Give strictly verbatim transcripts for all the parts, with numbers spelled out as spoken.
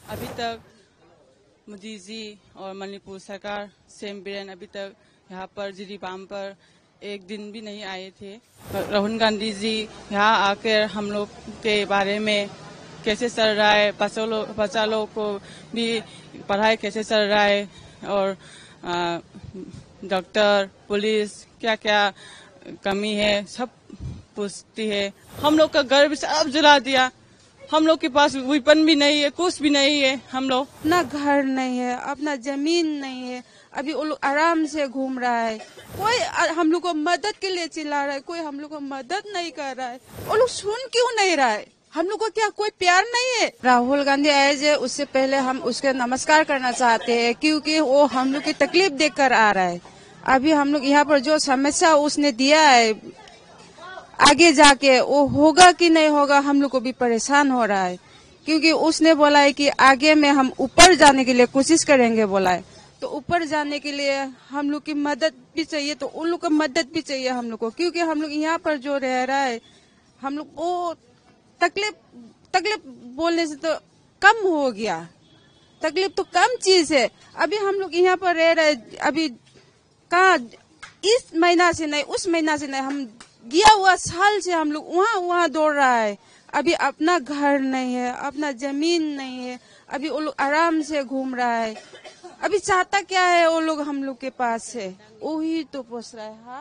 अभी तक मोदी जी और मणिपुर सरकार सेम बीरेन अभी तक यहाँ पर जिरीबाम पर एक दिन भी नहीं आए थे। राहुल गांधी जी यहाँ आकर हम लोग के बारे में कैसे चल रहा है, बच्चा लोग को भी पढ़ाई कैसे चल रहा है और डॉक्टर पुलिस क्या क्या कमी है सब पूछती है। हम लोग का घर भी सब जला दिया। हम लोग के पास वेपन भी नहीं है, कुछ भी नहीं है। हम लोग अपना घर नहीं है, अपना जमीन नहीं है। अभी वो लोग आराम से घूम रहा है। कोई हम लोग को मदद के लिए चिल्ला रहा है, कोई हम लोग को मदद नहीं कर रहा है। वो लोग सुन क्यों नहीं रहा है? हम लोग को क्या कोई प्यार नहीं है? राहुल गांधी आए जे उससे पहले हम उसके नमस्कार करना चाहते हैं, क्योंकि वो हम लोग की तकलीफ देखकर आ रहा है। अभी हम लोग यहाँ पर जो समस्या उसने दिया है, आगे जाके वो होगा कि नहीं होगा, हम लोग को भी परेशान हो रहा है। क्योंकि उसने बोला है कि आगे में हम ऊपर जाने के लिए कोशिश करेंगे बोला है। तो ऊपर जाने के लिए हम लोग की मदद भी चाहिए, तो उन लोग को मदद भी चाहिए हम लोग को। क्योंकि हम लोग यहाँ पर जो रह रहा है, हम लोग को तकलीफ तकलीफ बोलने से तो कम हो गया। तकलीफ तो कम चीज है। अभी हम लोग यहाँ पर रह रहे, अभी कहाँ इस महीना से नहीं उस महीना से नहीं, हम गया हुआ साल से हम लोग वहाँ वहाँ दौड़ रहा है। अभी अपना घर नहीं है, अपना जमीन नहीं है। अभी वो लोग आराम से घूम रहा है। अभी चाहता क्या है वो लोग हम लोग के पास है, वही तो पूछ रहा है। हाँ,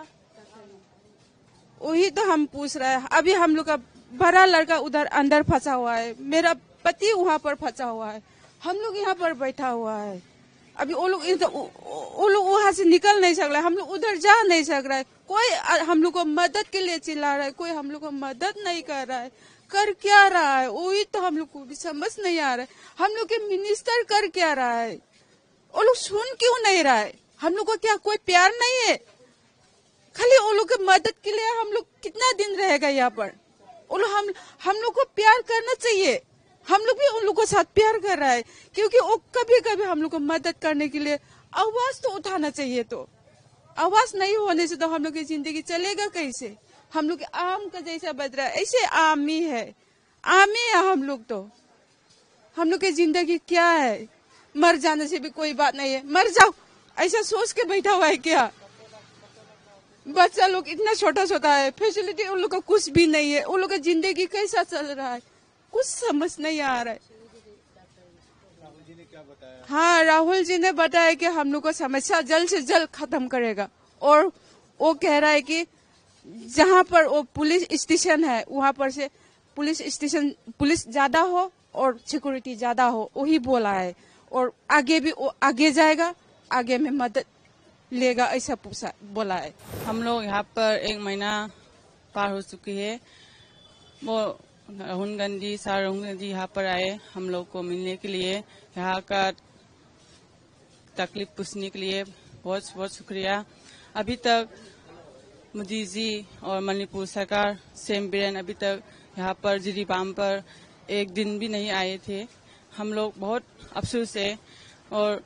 वही तो हम पूछ रहे हैं। अभी हम लोग का बड़ा लड़का उधर अंदर फंसा हुआ है, मेरा पति वहाँ पर फंसा हुआ है, हम लोग यहाँ पर बैठा हुआ है। अभी वो लोग वो लोग वहाँ से निकल नहीं सक रहा है, हम लोग उधर जा नहीं सक रहा है। कोई हम लोग को मदद के लिए चिल्ला रहा है, कोई हम लोग को मदद नहीं कर रहा है। कर क्या रहा है वही तो हम लोग को भी समझ नहीं आ रहा है। हम लोग के मिनिस्टर कर क्या रहा है, वो लोग सुन क्यों नहीं रहा है? हम लोग को क्या कोई प्यार नहीं है? खाली वो लोग की मदद के लिए हम लोग कितना दिन रहेगा यहाँ पर? वो लोग हम हम लोग को प्यार करना चाहिए। हम लोग भी उन लोगों के साथ प्यार कर रहा है, क्योंकि वो कभी कभी हम लोग को मदद करने के लिए आवाज तो उठाना चाहिए। तो आवाज नहीं होने से तो हम लोग की जिंदगी चलेगा कैसे? हम लोग आम का जैसा बज रहा है, ऐसे आम ही है, आम ही है हम लोग। तो हम लोग की जिंदगी क्या है? मर जाने से भी कोई बात नहीं है, मर जाओ ऐसा सोच के बैठा हुआ है क्या? बच्चा लोग इतना छोटा छोटा है, फैसिलिटी उन लोग का कुछ भी नहीं है। उन लोग का जिंदगी कैसा चल रहा है कुछ समझ नहीं आ रहा है। राहुल जी ने क्या बताया? हाँ, राहुल जी ने बताया कि हम लोग को समस्या जल्द से जल्द खत्म करेगा। और वो कह रहा है कि जहाँ पर वो पुलिस स्टेशन है वहाँ पर से पुलिस स्टेशन पुलिस ज्यादा हो और सिक्योरिटी ज्यादा हो, वही बोला है। और आगे भी वो आगे जाएगा, आगे में मदद लेगा, ऐसा पूछा बोला है। हम लोग यहाँ पर एक महीना पार हो चुकी है। वो राहुल गांधी सर राहुल गांधी यहाँ पर आए हम लोग को मिलने के लिए, यहाँ का तकलीफ पूछने के लिए बहुत बहुत शुक्रिया। अभी तक मोदी जी और मणिपुर सरकार सेम बीरेन अभी तक यहाँ पर जिरीबाम पर एक दिन भी नहीं आए थे। हम लोग बहुत अफसोस है। और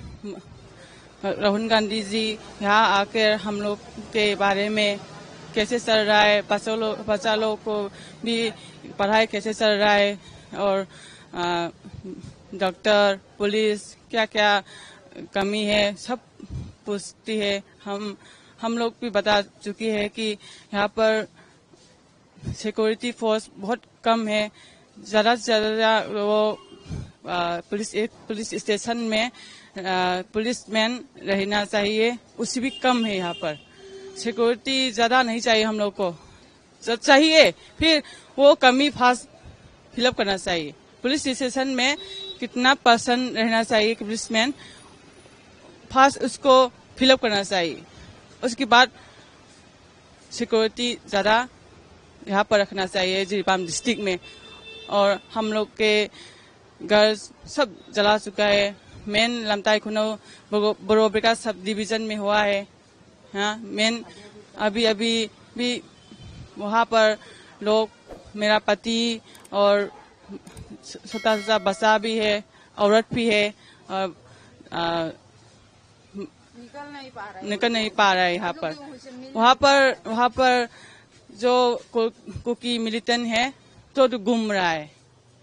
राहुल गांधी जी यहाँ आकर हम लोग के बारे में कैसे चल रहा है, बच्चा लोग बच्चा लोग को भी पढ़ाई कैसे चल रहा है और डॉक्टर पुलिस क्या क्या कमी है सब पूछती है। हम हम लोग भी बता चुकी है कि यहाँ पर सिक्योरिटी फोर्स बहुत कम है। ज़्यादा से ज़्यादा वो आ, पुलिस पुलिस स्टेशन में पुलिसमैन रहना चाहिए, उससे भी कम है। यहाँ पर सिक्योरिटी ज़्यादा नहीं चाहिए हम लोग को, जब चाहिए फिर वो कमी फास्ट फिलअप करना चाहिए। पुलिस स्टेशन में कितना पर्सन रहना चाहिए पुलिसमैन, फास्ट उसको फिलअप करना चाहिए। उसके बाद सिक्योरिटी ज़्यादा यहाँ पर रखना चाहिए जिरीबाम डिस्ट्रिक्ट में। और हम लोग के घर सब जला चुका है। मेन लमताई खुनो बरोबरिका सब डिवीजन में हुआ है। हाँ, मेन अभी अभी भी वहाँ पर लोग, मेरा पति और छोटा छोटा बच्चा भी है, औरत भी है, और आ, निकल नहीं पा रहा है निकल नहीं पा रहा है यहाँ पर। वहाँ पर वहाँ पर जो कुकी मिलिटेंट है तो, तो घूम रहा है।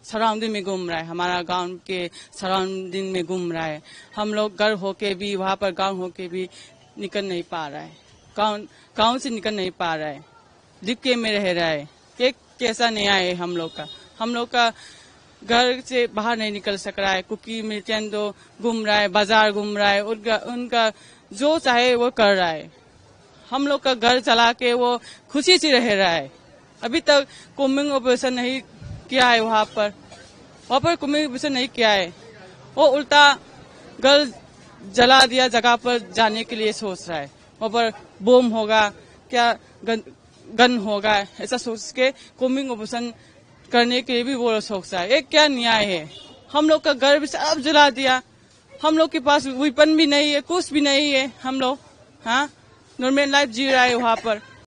सराउंडिंग में घूम रहा है, हमारा गांव के सराउंडिंग में घूम रहा है। हम लोग घर होके भी वहाँ पर गांव होके भी निकल नहीं पा रहा है, गांव गांव से निकल नहीं पा रहा है, दिक्के में रह रहा है। ये कैसा न्याय है हम लोग का? हम लोग का घर से बाहर नहीं निकल सक रहा है, कुकी मिर्चन तो घूम रहा है, बाजार घूम रहा है, उनका उनका जो चाहे वो कर रहा है। हम लोग का घर चला के वो खुशी से रह रहा है। अभी तक कोमिंग ऑपरेशन नहीं किया है, वहाँ पर वहाँ पर कोमिंग ऑपरेशन नहीं किया है। वो उल्टा घर जला दिया जगह पर जाने के लिए सोच रहा है। वहाँ पर बोम होगा क्या, गन, गन होगा, ऐसा सोच के कोमिंग ऑपरेशन करने के लिए भी वो सोच रहा है। ये क्या न्याय है? हम लोग का घर भी सब जला दिया, हम लोग के पास वेपन भी नहीं है, कुछ भी नहीं है। हम लोग हाँ नॉर्मल लाइफ जी रहा है वहाँ पर।